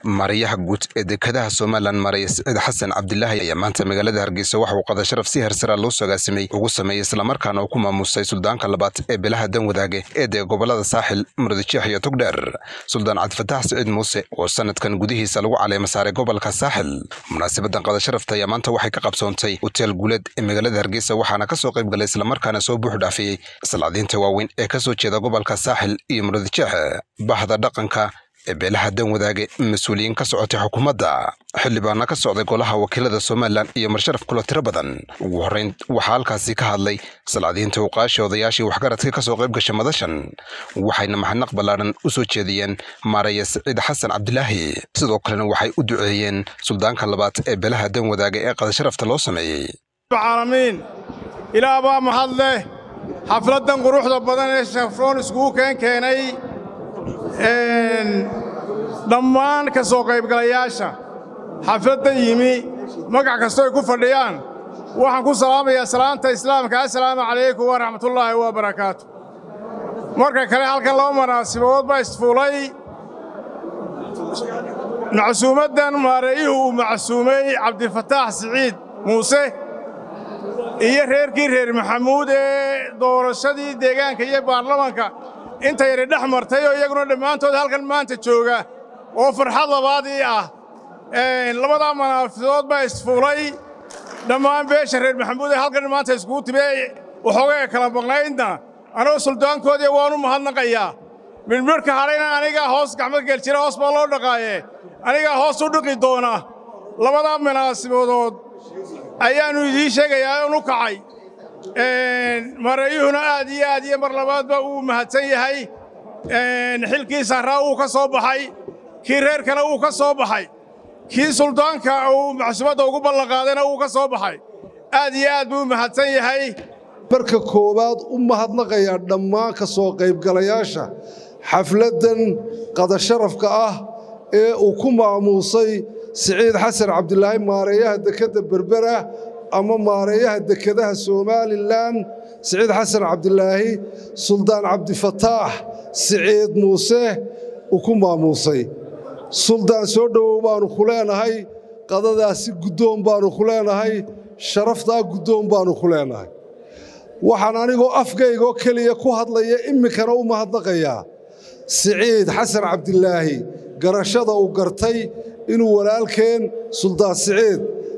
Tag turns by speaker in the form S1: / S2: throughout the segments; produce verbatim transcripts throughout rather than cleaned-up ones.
S1: Mariyaha guud ee dekedaha Soomaaliland Maria Saciid Xasan Cabdilaahi ayaa maanta magaalada Hargeysa waxa uu qada sharaf si heersara loo sagaasimay ugu sameeyay isla markaana uu ku maamusay suldaanka labaad ee bilaha dan wadaage ee de gobolada saaxil Muradjeex iyo Togdheer Suldaan Cabdifataax Saciid Muuse oo sanadkan gudihiisa lagu caleema saaray gobolka saaxil munaasabadan qada sharafta ayaa maanta waxay ka qabsoontay hotel guuleed ee magaalada Hargeysa waxaana ka soo qayb galay isla markaana soo buux dhaafiyay salaadiinta waaweyn ee ka soo jeeda gobolka saaxil iyo Muradjeex bahda dhaqanka beelaha dan wadaage mas'uuliyiin ka socotay xukuumadda xildhibaanna ka socday golaha wakiilada Soomaaliland iyo marsharaf kula tiro badan ugu horeyn waxa halkaasi ka hadlay salaadiinta uqaashi odayaashii waxgaradka ka soo qayb gashay madashan waxayna mahadnaq balaaran u soo jeediyeen Maria Saciid Xasan Cabdilaahi sidoo kalena waxay u duceeyeen suldaanka labaad ee beelaha dan wadaage ee qada sharafta loo sameeyay
S2: caalamiin ilaa baa mahadle xafladan quruxda badan ee shafroon isku keen keenay een dhammaan ka soo qaybgalayaasha xafladda yimi magac kasto ay ku fadhiyaan waxaan ku salaamayaa salaanta islaamka assalaamu calaykum wa rahmatullaahi wa barakaatuh marka kale halkan loo munaasabad baa isfuulay macsuumadan maarayuhu macsuumay Cabdifataax Saciid Muuse iyo reerkii reer Maxamuud ee doorashadii deegaanka iyo baarlamaanka inta yar dhaxmartay oo iyaguna dhamaantood halkan maanta jooga oo farxad labaadii ah ee labada manaafidood baa isfuulay dhamaan beesha reer Maxamuud ee halkan maanta isku tibay waxoogaa kala baqnaydna anoo suldaankoodii waan u mahadnaqayaa min marka harayna aniga hoos gacmo gel jira hoos baa loo dhaqaayay aniga hoos u dhaqi doona labada manaafidood ayaanu idin sheegayaa inuu kacay een marayuhuna aad iyo aad iyo mar labaad ba uu mahadsan yahay een xilkiisa raa uu ka soo baxay kii reer kale uu ka soo baxay kii suldaanka uu macsuumada ugu ballanqaadayna uu ka soo baxay aad iyo aad buu mahadsan yahay
S3: marka koobaad u mahadnaqaya dhammaan ka soo qaybgalayaasha xafladan qada sharafka ah ee uu ku maamusay Saciid Xasan Cabdilaahi maareeyaha dekada Berbera ama maareeyaha dekedaha Soomaaliland Saciid Xasan Cabdilaahi Suldaan Cabdifataax Saciid Muuse uu ku maamusay suldaan soo dhawow baanu ku leenahay qadadaasi gudoon baanu ku leenahay sharafta gudoon baanu ku leenahay waxaan anigoo afkayga kaliya ku hadlaya imikana u mahadnaqayaa Saciid Xasan Cabdilaahi garashada uu gartay inuu walaalkeen Suldaan Saciid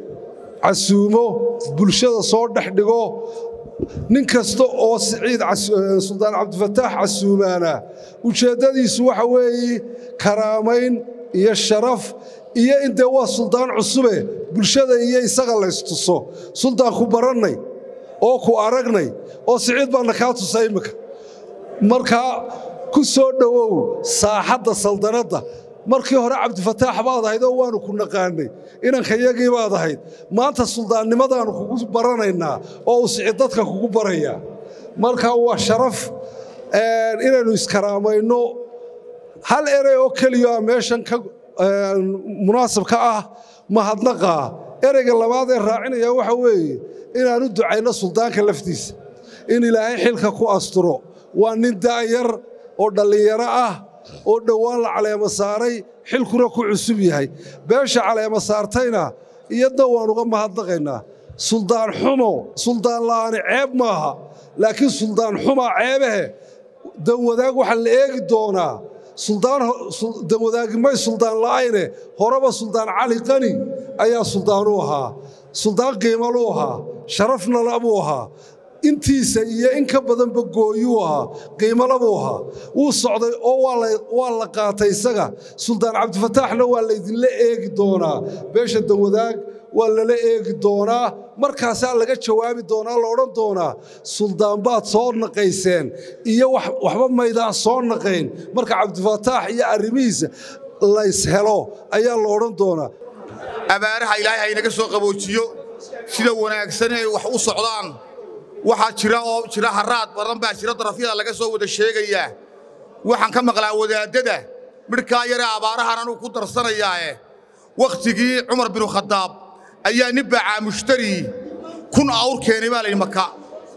S3: casuumo bulshada soo dhaxdhigo nin kasta oo Saciid Suldaan Cabdifataax casuumaana ujeedadiisu waxa weeye karaamayn iyo sharaf iyo inta waa suldaan cusube bulshada iyo isaga la istuso suldaan ku baranay oo ku aragnay oo Saciid baa ka tusay imika marka ku soo dhawow saaxadda saldanada markii hore Cabdifataax baad ahayd oo waanu ku naqaanay inaan khayagii baad ahayd maanta suldaannimadaanu kugu baranaynaa oo uu Saciid dadka kugu baraya marka waa sharaf ee inaanu iskaraamayno hal eray oo kaliya meeshan ka munaasabka ah mahadnaqa erayga labaad ee raacinaya waxa weeye inaanu ducayno suldaanka laftiisa in Ilaahay xilka ku asturo waa nin daayar oo dhalinyaro ah oo dhawaan la caleema saaray xilkuna ku cusub yahay beesha caleema saartayna iyada waan uga mahadnaqaynaa suldaan xumo suldaan laani ceeb maaha laakiin suldaan xuma ceebahe dan wadaag waxa la eegi doonaa suldaan dan wadaag ma suldaan laayne horaba suldaan cali qani ayaa suldaan u ahaa suldaan qiimo loo ahaa sharafna labu ahaa intiisa iyo in ka badan ba gooyu ah qiimo labo ah uu socday oo waa la qaatay isaga Suldaan Cabdifataaxna waa la idin la eegi doonaa beesha dan wadaag waa la la eegi doonaa markaas laga jawaabi doonaa la oran doonaa suldaan baad soo naqayseen iyo waxba maydaan soo naqayn marka Cabdifataax iyo arrimihiisa la ishelo ayaa la oran doonaa
S4: abaaraha Ilaahay inaga soo qaboojiyo sida wanaagsan ay wax u socdaan waxa jira oo jira haraad badan baa jira darafyada laga soo wada sheegayaa waxaan ka maqlaa wadaadada midka yar abaarahan anu ku darsanayaae waqtigii Umar bin Khadaab ayaa nibaa mushtari kun awr keenay baa la maka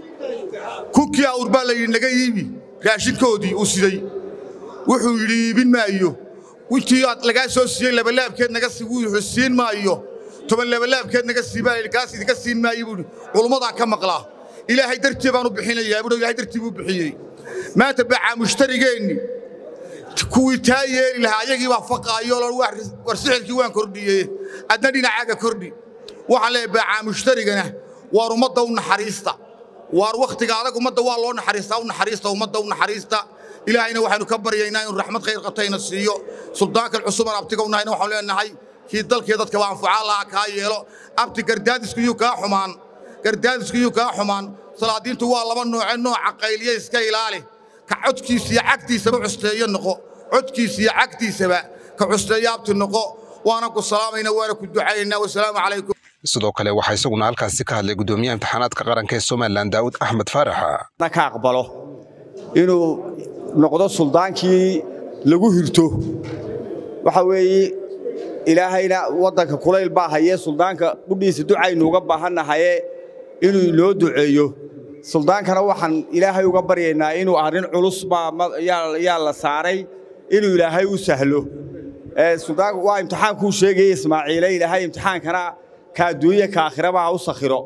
S4: kunkii awr baa la naga yibi raashidkoodii uu siday wuxuu yiri ibin maayo وانتي لقى سوسيين لبلاب كده نقص يقول حسين ما أيوه طبعا لبلاب كده نقص يبقى الكاس يقصين ما يبون والمضى كم مقلاه إلهي درتي بانو بحين يا ابو إلهي درتي بحين ما تبع مشتركين كوي تاير لها يجي وفق أيوه الواحد ورسعل كيوان كردي أدنى عاقة كردي وعلى بع مشتركنا ورمضة ونحريستا ووقت قالك ومضة والله نحريستا ونحريستا ومضة ونحريستا إلهينا وحنا كبر يناين الرحمة خير قطعين السيو سلطانك العصوبة أبتكونا هنا وحولنا هاي كي ضل كي ضد كوان فعالها كايلو أبتك قردادس كيو كاحمان قردادس كيو كاحمان صلادين توالله من نوع نوع عقيلية إسكايلالي كعدكي سيعكتي سبع عستية النقو عدكي سيعكتي سبع كعستيات النقو وأنا كل السلام علينا وأنا الدعاء والسلام عليكم.
S1: sidoo kale waxa isaguna halkaas ka hadlay gudoomiyaha imtixaanaadka qaranka ee Soomaaliland Daawud Axmed Faarax
S5: ka aqbalo inuu noqdo suldaankii lagu hirto waxa weeye ilaahayna wadanka kulayl baa hayee suldaanka gudhiisa ducaynu uga baahanahay inuu loo duceeyo suldaankana waxaan ilaahay uga baryaynaa inuu arin culus baa yaa la saaray inuu ilaahay u sahlo ee suldaanku waa imtixaanku sheegay Ismaaciil ilaahay imtixaankana كادوية كآخرة ما أوسخيره.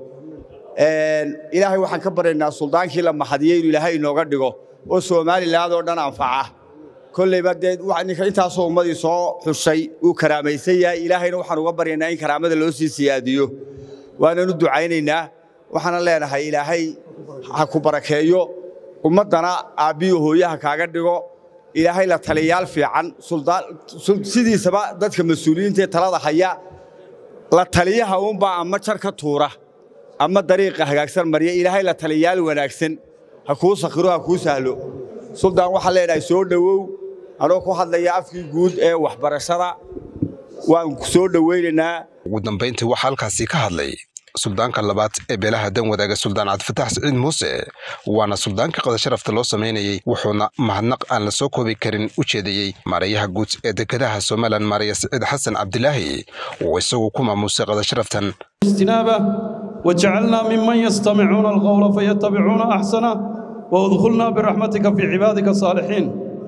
S5: إلهي وحن كبرنا سلطان كلا محدية إلهي نقدره وسومالي لا دورنا نفعه. كل بدء وحن كيتا صوم مدي صو حشي وكرامة سيا إلهي وحن كبرنا إن كرامة اللوسي سياديو. وأنا ندعو عيننا وحن الله نهاي إلهي حكبركيو ومدنا أبيه هو يهكاقدره إلهي لا تليال في عن سلطان سيدي سبا ذاتك مسؤولين تلاذا حياة. la taliyaha uun baa ama jarka tuura ama dariiqa hagaagsan mariya ilaahay la taliyaal wanaagsan ha ku sakhiro ha ku sahlo suldaan waxa leeyahay soo dhawow anoo ku hadlaya afkii guud ee waxbarashada waan ku soo dhaweynaynaa
S1: ugu dambeyntii waxa halkaasi ka hadlay suldaanka labaad ee beelaha dan wadaaga suldaan Cabdifataax Saciid Muuse waana suldaanka qada sharafta loo sameeyay wuxuuna mahadnaq aan la soo koobi karin u jeediyay maarayaha guud ee dekedaha Soomaaliland Maaraya Saciid Xasan Cabdilaahi oo isagu ku maamusay qada sharaftan
S6: istinaaba waj'alna mimman yastami'una al-qawla fayattabi'una ahsana wa udkhilna birahmatika fi ibadika salihin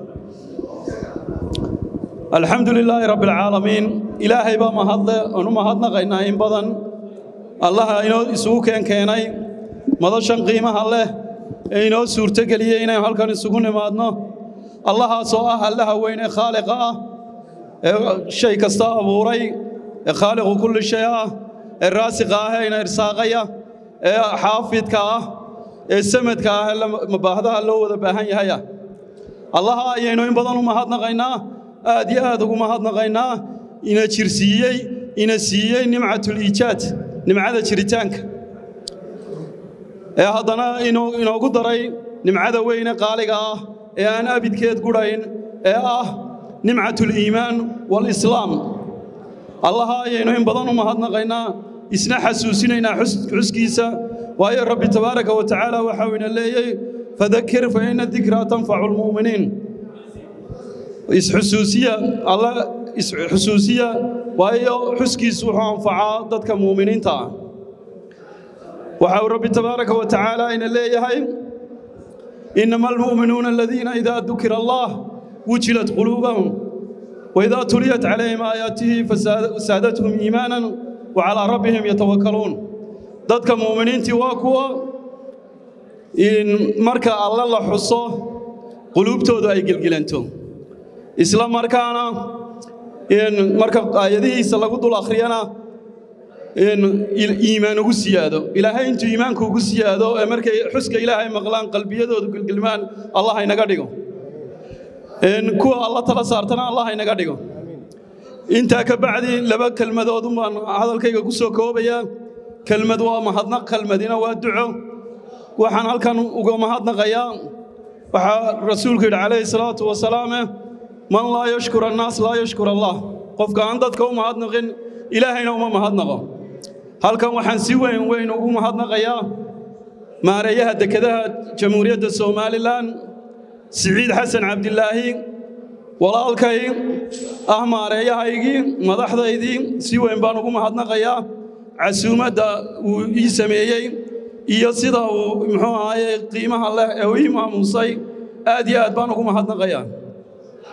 S6: alhamdulillahi rabbil alamin ilaahay ba mahadle anu mahadnaqayna in badan الله إنه يسوق كان كيناي ماذا شن قيمة الله إنه سورة قليل إنه هل كان يسوقون مادنا الله سواء الله وين خالقه شيء كستا أبوري خالق كل شيء الراسقه إنه إرساقيا حافظ كا السمت كا مباهدا الله وذا بهاي هيا الله إنه ينبضن مهادنا غينا أدي أدو مهادنا غينا إنه ترسيي إنه سيي نمعة الإيجاد نمعذا شريتانك يا هذانا إنه إنه قدري نمعذا وين قالقة يا أنا أبيد كيد قرين يا نمعة الإيمان والإسلام الله إنه ينبضن ما هذنا غينا إسنا حسوسنا حس حسكيسا ويا رب تبارك وتعالى وحاولنا اللي فذكر فإن الذكرى تنفع المؤمنين إس حسوسية الله إس حسوسية وهي حسكيس وحنفعا ضدك مؤمنين تا وحاول ربي تبارك وتعالى إن اللي هاي إنما المؤمنون الذين إذا ذكر الله وجلت قلوبهم وإذا تليت عليهم آياته فزادتهم إيمانا وعلى ربهم يتوكلون ضدك مؤمنين تواكوا إن مركا الله الله حصه قلوبته ذا يقلقلنتم إسلام مركانا إن مركب آياته سلقوا دول آخرينا إن إيمان وسيادة إلهي أنت إيمانك وسيادة أمريكا حسك إلهي مغلان قلبي يده وكلمان الله ينقدقه إن كوا الله ترى صارتنا الله ينقدقه أنت كبعدي لبك كلمة ذو هذا الكيك قصو كوبيا كلمة ذو مهضنا كلمة والدعاء وحن هل كان وقوم مهضنا غيان رسولك عليه الصلاة والسلام من لا يشكر الناس لا يشكر الله قفك عندك كوم هاد نغن إلهينا وما هاد نغا هل كان وحن سوين وين وما هاد نغيا ما ريها دكذا جمهورية الصوماليلاند سعيد حسن عبد الله ولا الكاي أحمر ريها يجي مدحض يدي سوين بانو وما هاد نغيا عسومة دا ويسميه يصيدا ومحوها قيمة الله أو إمام موسى أدي أدبانو وما هاد نغيا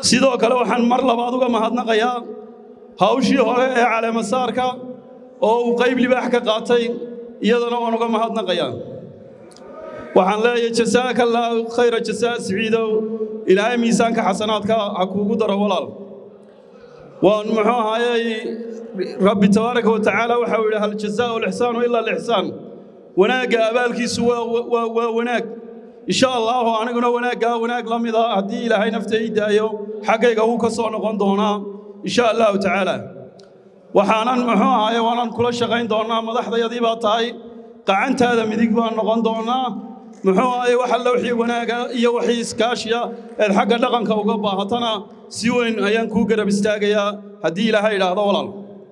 S6: sidoo kale waxaan mar labaad uga mahadnaqayaa hawshii hore ee caleemasaarka oo uu qayb libaax ka qaatay iyadana waan uga mahadnaqayaa waxaan leeyahay jazaaka allaahu khayra jazaa siciidow ilaahay miisaanka xasanaadka ha kuugu daro walaal waan muxuu ahaayey rabbi tabaaraka wa tacaala waxa uu yidhi hal jazaa'u lixsaanu ila lixsaan wanaagga abaalkiisu waa waa wanaag insha allahu aniguna wanaaggaa wanaag la mid ah haddii ilaahay nafta ii daayo xaggayga wuu ka soo noqon doonaa insha allahu tacaala waxaanan muxuu ahaye waanan kula shaqayn doonaa madaxdayadii baa tahay qacantaada midig baan noqon doonaa muxuu ahaye wax alla wixii wanaaga iyo wixii iskaashiya eed xagga dhaqanka uga baahatana si weyn ayaan kuu garab istaagayaa haddii ilaahay idhaahdo walaal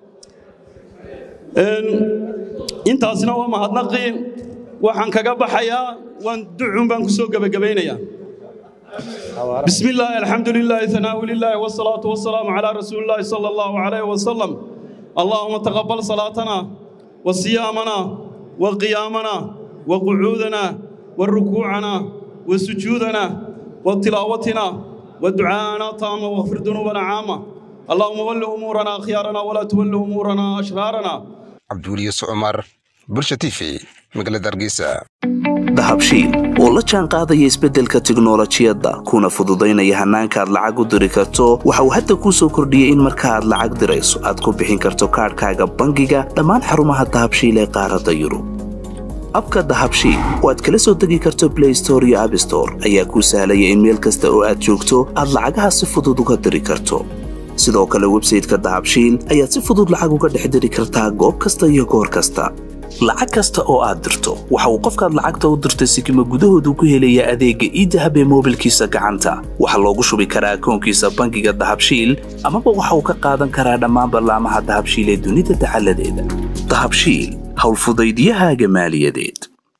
S6: intaasna waa mahadnaqii waxaan kaga baxayaa waan ducun baan ku soo gabagabaynayaa بسم الله الحمد لله ثناء لله والصلاة والسلام على رسول الله صلى الله عليه وسلم اللهم تقبل صلاتنا وصيامنا وقيامنا وقعودنا وركوعنا وسجودنا وتلاوتنا ودعاءنا تاما واغفر ذنوبنا عامة اللهم ول أمورنا خيارنا ولا تول أمورنا أشرارنا
S1: عبد الولي عمر برشا تيفي مقلة درقيسة
S7: dahabshiil oo la jaan qaadaya isbeddelka tiknoolajiyadda kuna fududaynaya hannaanka aad lacag u diri karto waxa uu hadda kuu soo kordhiyey in marka aad lacag dirayso aad ku bixin karto kaadhkaaga bangiga dhammaan xarumaha dahabshiil ee qaaradda yurub abka dahabshiil oo aad kala soo degi karto play store iyo app store ayaa kuu sahlaya in meel kasta oo aad joogto aad lacagaha si fudud uga diri karto sidoo kale website-ka dahabshiil ayaad si fudud lacag uga dhex diri kartaa goob kasta iyo goor kasta lacag kasta oo aad dirto waxa uu qofkaad lacagta u dirtay sikimo gudahoodu ku helaya adeegga e-dahab ee moobilkiisa gacanta waxa loogu shubi karaa akoonkiisa bangiga dahabshiil amaba waxa uu ka qaadan karaa dhammaan barnaamijyada dahabshiil ee dunida taxalladeeda dahabshiil howlfudaydiyahaaga maaliyadeed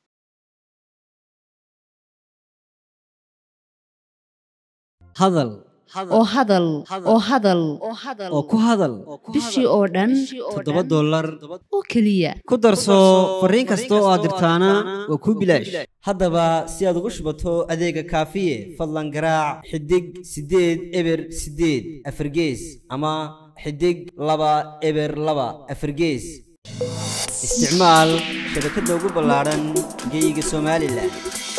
S8: hadal oo hadal oo hadal oo ku hadal
S9: bishii oo dhan
S8: toddoba dollar
S9: oo keliya
S8: ku darso fariin kasta oo aad dirtaana waa kuu bilaash haddaba si aad ugu shubato adeega kaafiye fadlan garaac xidig siddeed eber siddeed afargees ama xidig laba eber laba afargees isticmaal shabakadda ugu ballaaran geyga Soomaaliland